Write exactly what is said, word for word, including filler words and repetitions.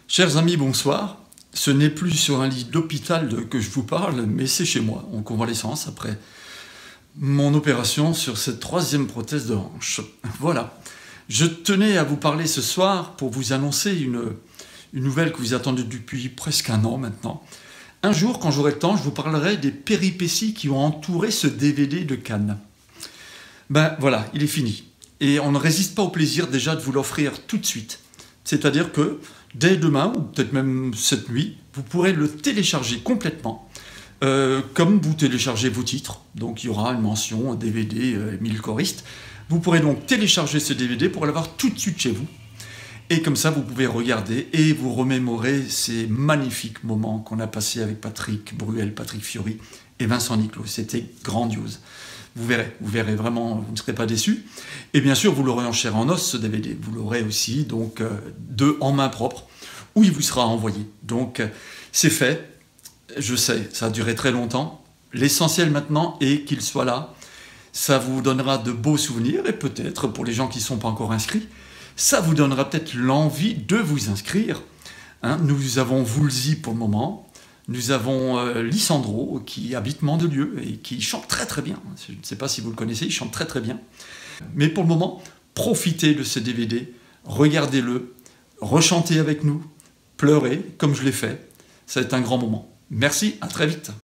Chers amis, bonsoir. Ce n'est plus sur un lit d'hôpital que je vous parle, mais c'est chez moi, en convalescence, après mon opération sur cette troisième prothèse de hanche. Voilà. Je tenais à vous parler ce soir pour vous annoncer une, une nouvelle que vous attendez depuis presque un an maintenant. Un jour, quand j'aurai le temps, je vous parlerai des péripéties qui ont entouré ce D V D de Cannes. Ben voilà, il est fini. Et on ne résiste pas au plaisir déjà de vous l'offrir tout de suite. C'est-à-dire que dès demain, ou peut-être même cette nuit, vous pourrez le télécharger complètement, euh, comme vous téléchargez vos titres. Donc il y aura une mention D V D euh, Émile Choriste. Vous pourrez donc télécharger ce D V D pour l'avoir tout de suite chez vous. Et comme ça, vous pouvez regarder et vous remémorer ces magnifiques moments qu'on a passés avec Patrick Bruel, Patrick Fiori et Vincent Niclot. C'était grandiose. Vous verrez, vous verrez vraiment, vous ne serez pas déçus. Et bien sûr, vous l'aurez en chair en os, ce D V D. Vous l'aurez aussi, donc, euh, de en main propre, où il vous sera envoyé. Donc, euh, c'est fait. Je sais, ça a duré très longtemps. L'essentiel maintenant est qu'il soit là. Ça vous donnera de beaux souvenirs, et peut-être, pour les gens qui ne sont pas encore inscrits, ça vous donnera peut-être l'envie de vous inscrire. Hein, nous avons Woolsey pour le moment. Nous avons euh, Lissandro qui habite Mandelieu et qui chante très très bien. Je ne sais pas si vous le connaissez, il chante très très bien. Mais pour le moment, profitez de ce D V D, regardez-le, rechantez avec nous, pleurez comme je l'ai fait. Ça va être un grand moment. Merci, à très vite.